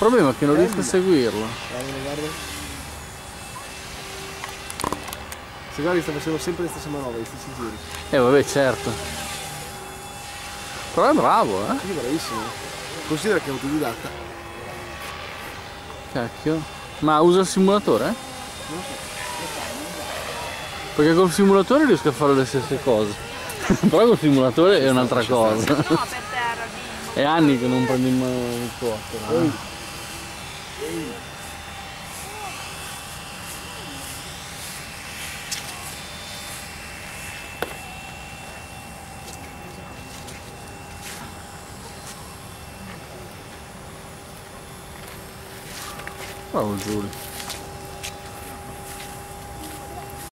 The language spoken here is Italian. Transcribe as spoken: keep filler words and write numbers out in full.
problema è che non riesco a seguirlo. Guarda, guarda. Se guardi sta facendo sempre le stesse manovre, gli stessi giri. Eh vabbè, certo. Però è bravo, eh? Sì, bravissimo. Considera che è autodidatta. Cacchio. Ma usa il simulatore? Non lo so. Perché col simulatore riesco a fare le stesse cose. Però col simulatore è un'altra cosa. No, per terra, bimbo. È anni che non prendo in mano il quattro. Eh? Bravo Giulio.